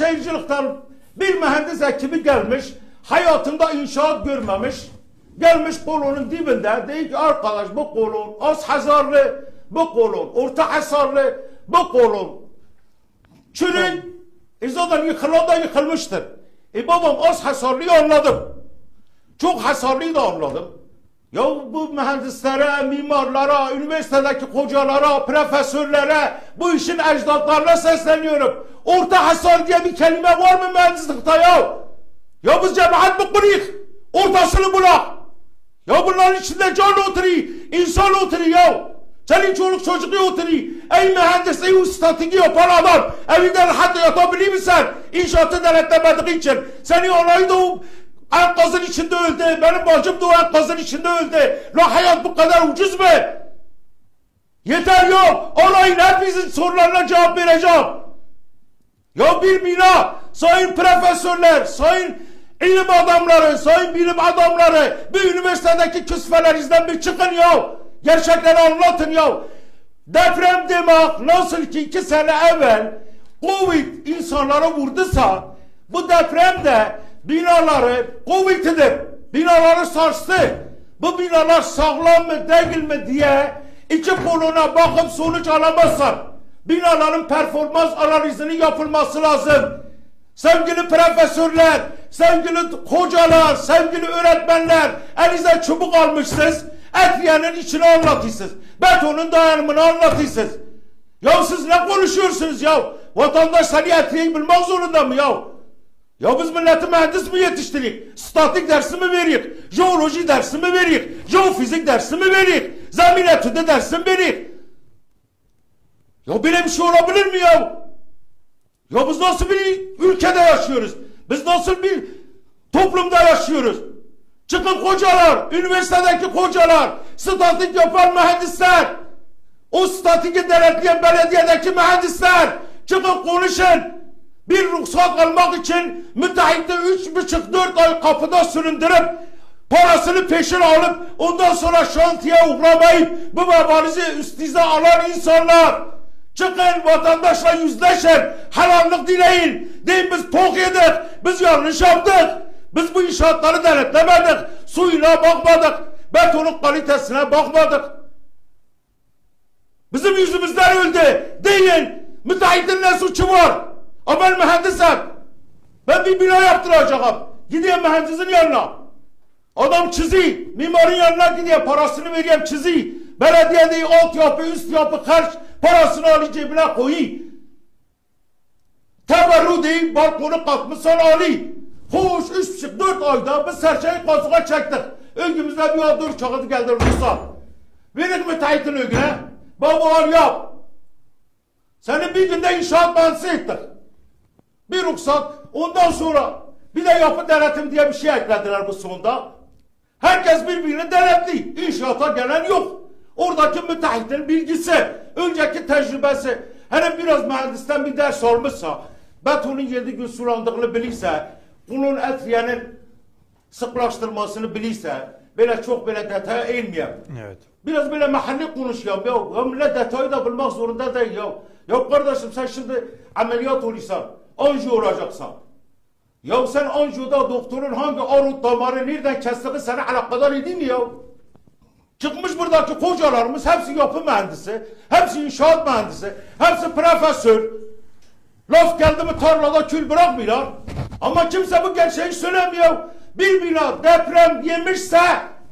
seyircilikten bir mühendis ekibi gelmiş, hayatında inşaat görmemiş, gelmiş kolonun dibinde, deyir ki arkadaş bu kolon az hasarlı, bu kolon orta hasarlı, bu kolon çürük, zaten yıkılan da yıkılmıştır. Babam az hasarlıyı anladım, çok hasarlıyı da anladım. Ya bu mühendislere, mimarlara, üniversitedeki hocalara, profesörlere, bu işin ecdatlarına sesleniyorum. Orta hasar diye bir kelime var mı mühendislikte ya? Ya biz cemaat mi kuruyuk? Ortasını bulak. Ya bunların içinde can oturuyor, insan oturuyor ya. Senin çoluk çocuğu oturuyor. Ey mühendis, ey ustatik yapan adam, evinde rahat yatabilir misin? İnşaatı denetlemediği için. Seni olayı da o enkazın içinde öldü. Benim bacım da o enkazın içinde öldü. La hayat bu kadar ucuz mu? Yeter ya. Olayın hepinizin sorularına cevap vereceğim. Ya bir bina, sayın profesörler, sayın ilim adamları, sayın bilim adamları, bir üniversitedeki küsfelerinizden bir çıkın ya. Gerçekleri anlatın ya. Deprem demek nasıl ki 2 sene evvel Covid insanlara vurduysa, bu depremde binaları Covid'idir. Binaları sarstı. Bu binalar sağlam mı değil mi diye 2 koluna bakıp sonuç alamazsan, binaların performans analizinin yapılması lazım. Sevgili profesörler, sevgili hocalar, sevgili öğretmenler, elinize çubuk almışsınız, Etliye'nin içini anlatıyorsunuz. Betonun dayanımını anlatıyorsunuz. Ya siz ne konuşuyorsunuz ya? Vatandaş seni Etliye'yi bilmek zorunda mı ya? Ya biz milleti mühendis mi yetiştirik? Statik dersi mi verik? Jeoloji dersi mi verik? Jeofizik dersi mi verik? Zemin etüdü dersi mi verik? Ya böyle bir şey olabilir mi ya? Ya biz nasıl bir ülkede yaşıyoruz? Biz nasıl bir toplumda yaşıyoruz? Çıkın hocalar, üniversitedeki hocalar, statik yapan mühendisler, o statiki denetleyen belediyedeki mühendisler, çıkın konuşun. Bir ruhsat almak için müteahhite 3,5-4 ay kapıda süründürüp, parasını peşin alıp, ondan sonra şantiye uğramayıp, bu vebalizi üstünüze alan insanlar, çıkın vatandaşla yüzleşin, helallik dileyin, deyin biz tok yedik, biz yanlış yaptık, biz bu inşaatları denetlemedik, suyuna bakmadık, betonun kalitesine bakmadık. Bizim yüzümüzden öldü, deyin, müteahhitin ne suçu var? Ama ben mühendisim, ben bir bina yaptıracağım, gideyim mühendisin yanına, adam çizi, mimarın yanına gideyim, parasını vereyim çizi, belediye değil, altyapı, üst yapı, karş, parasını alayım cebine koyayım. Teberru değil, balkonu katmışsan alayım. Hoş, 3,5-4 ayda biz serçeyi kazığa çektik. Öngümüzde bir adı uçağı geldi Rus'a. Verin müteahhitin ögüne, baba al yap. Seni bir günde inşaat mühendisi ettik. Bir ruhsat, ondan sonra bir de yapı denetim diye bir şey eklediler bu sonunda. Herkes birbirini denetli. İnşaata gelen yok. Oradaki müteahhitin bilgisi, önceki tecrübesi, hani biraz mühendisten bir ders almışsa, betonun 7 gün sulandığını bilirse, bunun Etliye'nin sıklaştırmasını bilirse, böyle çok böyle detaya eğilmeyeyim. Evet. Biraz böyle mahalli konuşuyorum ya. Millet detayı da bilmek zorunda değil ya. Ya kardeşim sen şimdi ameliyat olursan, anjiyo olacaksan. Ya sen anjiyoda doktorun hangi arut damarı nereden kestiği sana alakadar edeyim mi ya? Çıkmış buradaki hocalarımız hepsi yapı mühendisi, hepsi inşaat mühendisi, hepsi profesör. Laf geldi mi tarlada kül bırakmıyorlar. Ama kimse bu gerçeği söylemiyor. Bir bina deprem yemişse,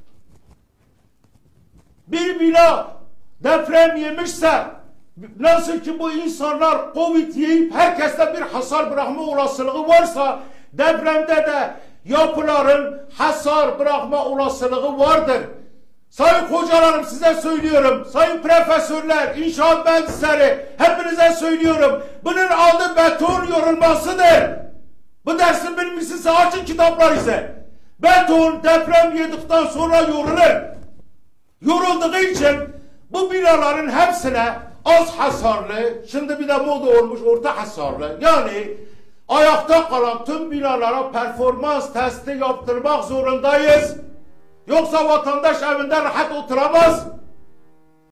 bir bina deprem yemişse, nasıl ki bu insanlar Covid yiyip herkeste bir hasar bırakma olasılığı varsa, depremde de yapıların hasar bırakma olasılığı vardır. Sayın hocalarım size söylüyorum, sayın profesörler, inşaat mühendisleri, hepinize söylüyorum. Bunun adı beton yorulmasıdır. Bu dersin bilmişsiniz, açın kitaplar ise. Beton deprem yedikten sonra yorulur. Yorulduğu için bu binaların hepsine az hasarlı, şimdi bir de moda olmuş orta hasarlı. Yani ayakta kalan tüm binalara performans testi yaptırmak zorundayız. Yoksa vatandaş evinde rahat oturamaz.